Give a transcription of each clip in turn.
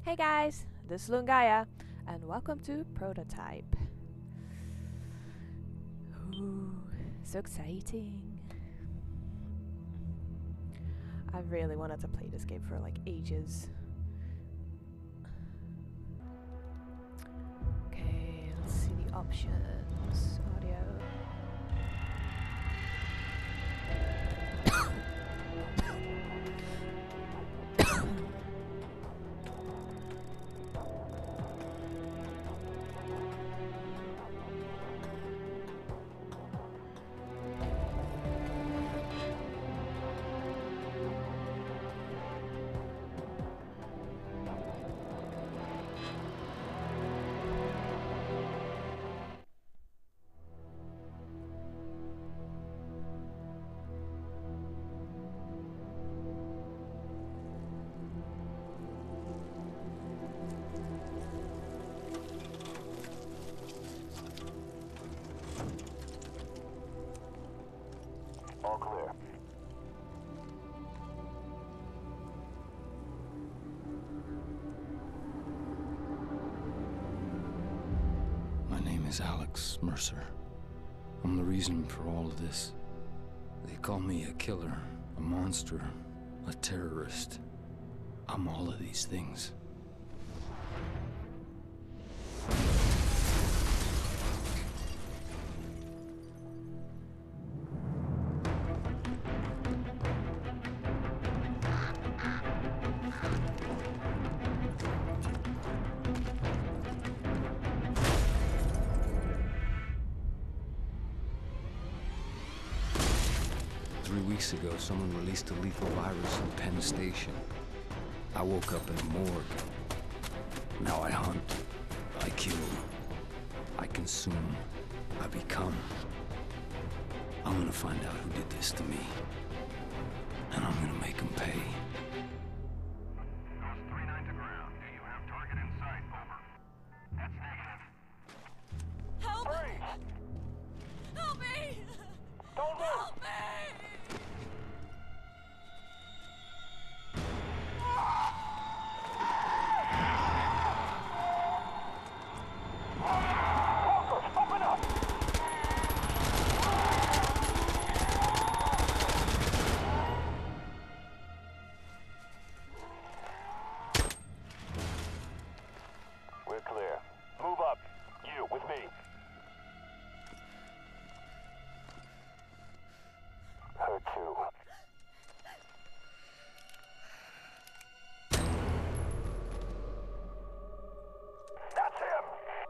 Hey guys, this is Lungaya, and welcome to Prototype. Ooh, so exciting. I've really wanted to play this game for like ages. Okay, let's see the options. Audio. All clear. My name is Alex Mercer. I'm the reason for all of this. They call me a killer, a monster, a terrorist. I'm all of these things. 3 weeks ago, someone released a lethal virus in Penn Station. I woke up in a morgue. Now I hunt, I kill, I consume, I become. I'm gonna find out who did this to me, and I'm gonna make them pay. Ghost 39 to ground. Do you have target in sight? Over. That's negative. Help! Freeze! Help me! Don't move! Help me! Walkers, open up! We're clear. Move up. You, with me. Her too. That's him!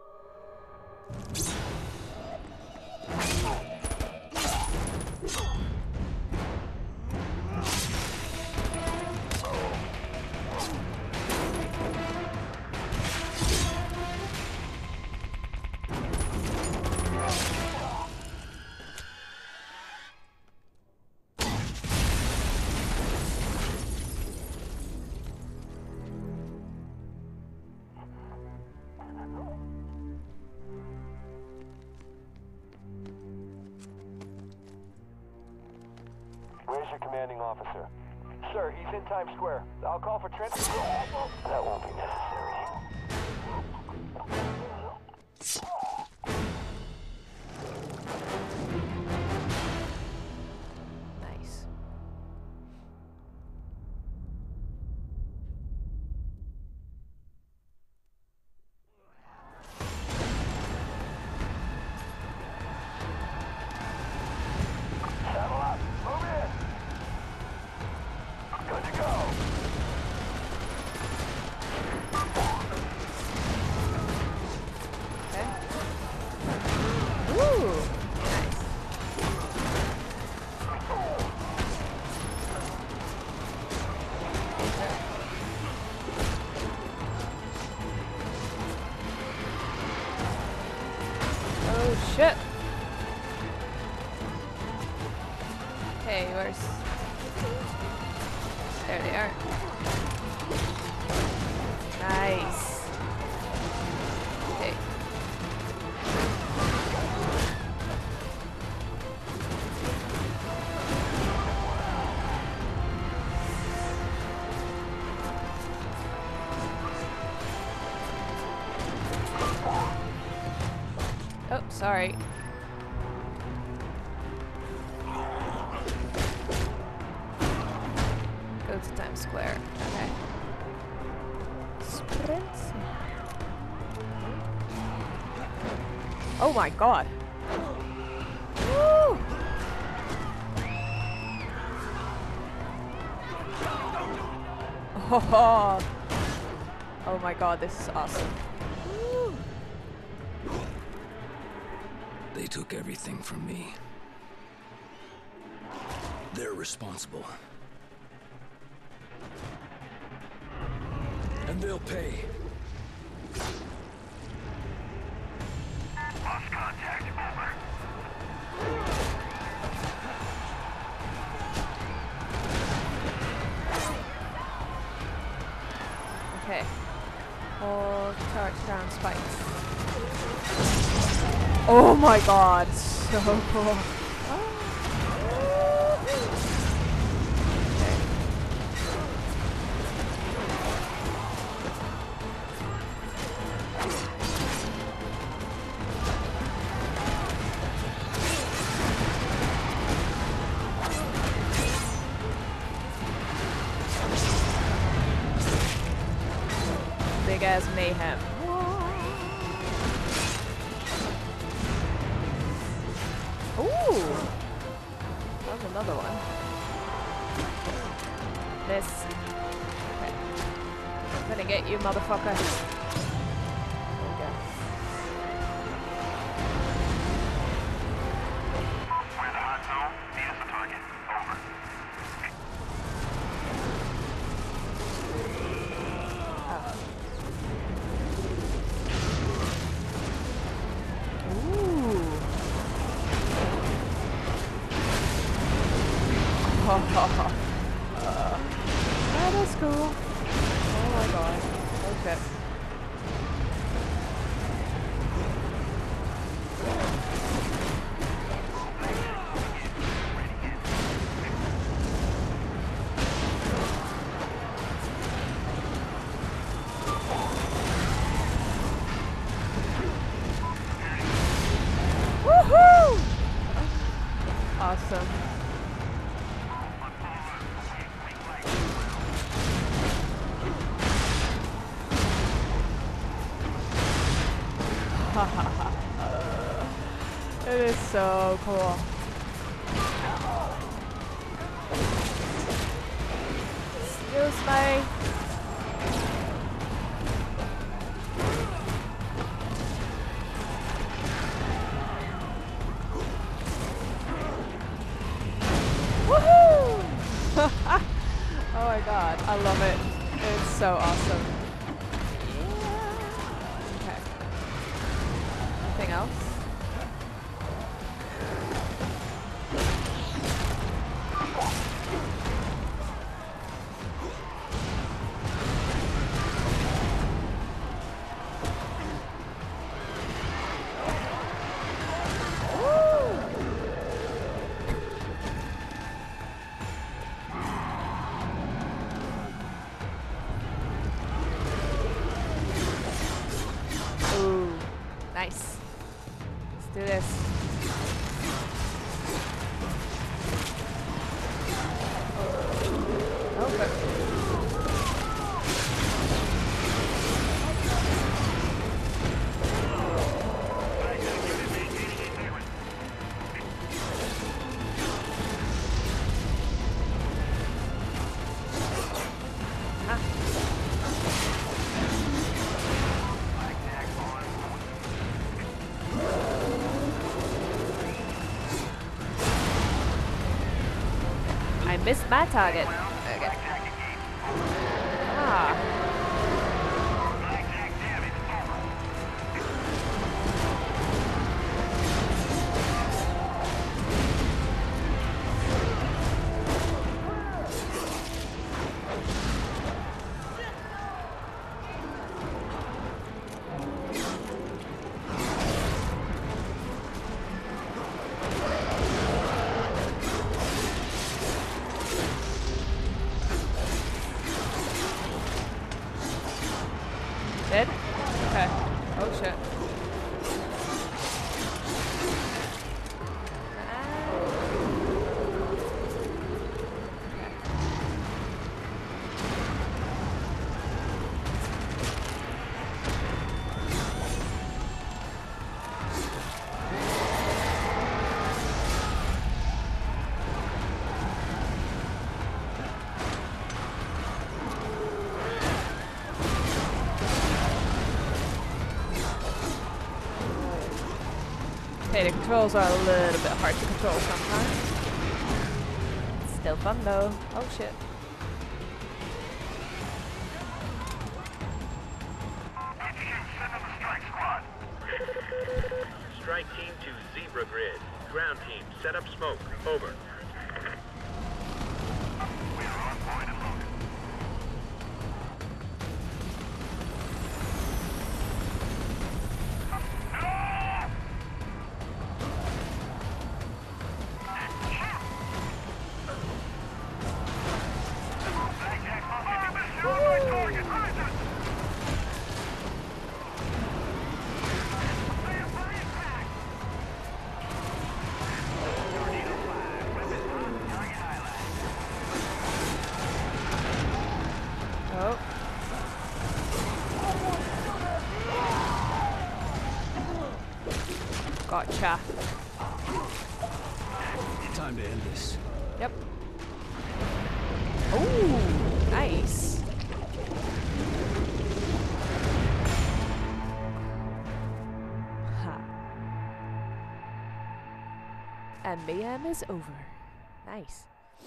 Where's your commanding officer? Sir, he's in Times Square. I'll call for transport. That won't be necessary. Nice. Saddle up. Move in. Good to go. Okay. Woo! Nice. Oh shit! Okay, where's... There they are. Nice. Okay. sorry. Go to Times Square. Okay. Sprint. Oh my god. Woo! Oh, oh my god, this is awesome. Woo! They took everything from me. They're responsible. And they'll pay. Lost contact. Over. Okay. Hold charge down spikes. Oh my god, so cool. Big ass mayhem. Ooh! That's another one. This. Okay. I'm gonna get you, motherfucker. There we go. We're in the hot zone. Need us a target. Over. That is cool. Oh my god. Oh shit. Woohoo! Awesome. It is so cool. Excuse me. Woohoo! Oh my god, I love it. It's so awesome. Okay. Anything else? Ooh, nice. Let's do this. Okay. I missed my target. Okay. Ah. say the controls are a little bit hard to control sometimes. Still fun though. Oh shit. Strike team to Zebra Grid. Ground team, set up smoke. Over. Oh. Gotcha. Time to end this. Yep. Ooh, nice. Ha. And mayhem is over. Nice.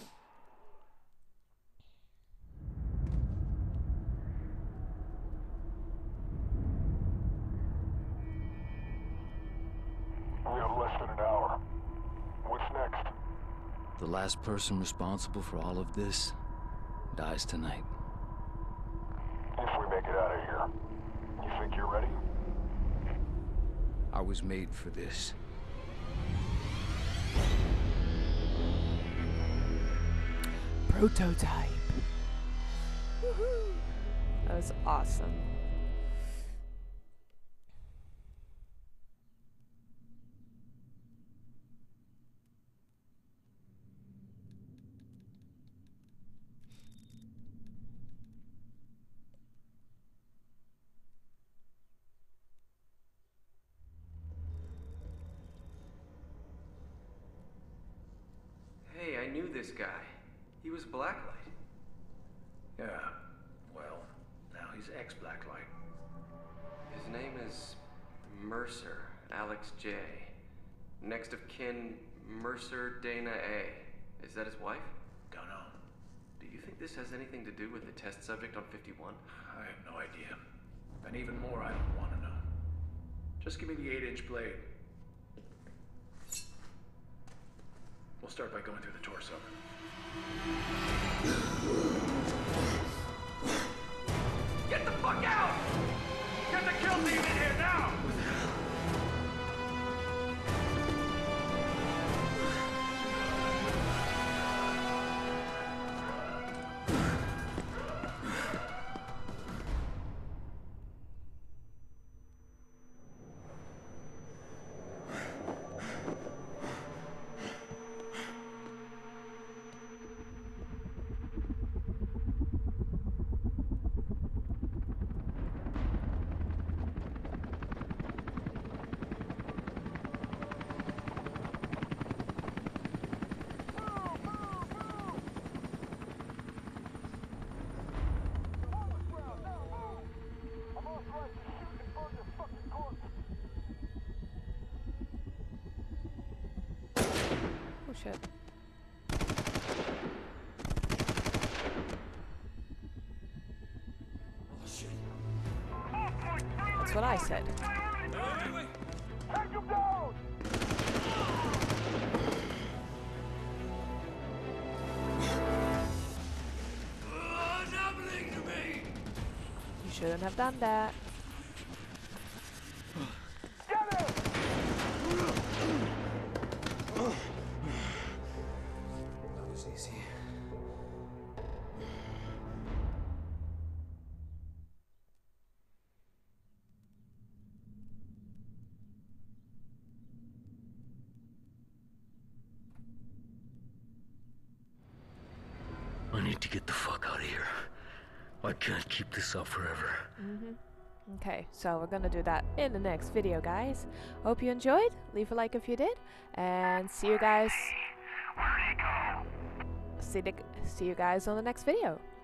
We have less than an hour. What's next? The last person responsible for all of this dies tonight. If we make it out of here, you think you're ready? I was made for this. Prototype. Woohoo! That was awesome. Hey, I knew this guy. He was Blacklight. Yeah, well, now he's ex-Blacklight. His name is Mercer, Alex J. Next of kin, Mercer Dana A. Is that his wife? Don't know. Do you think this has anything to do with the test subject on 51? I have no idea. And even more, I don't want to know. Just give me the 8-inch blade. We'll start by going through the torso. Get the fuck out! Get the kill team in here now! Oh shit. That's what I said. Take him down! You shouldn't have done that. Get him! That was easy. I need to get the fuck out of here. I can't keep this up forever. Okay, so we're gonna do that in the next video, guys. Hope you enjoyed. Leave a like if you did, and see you guys. See you guys on the next video.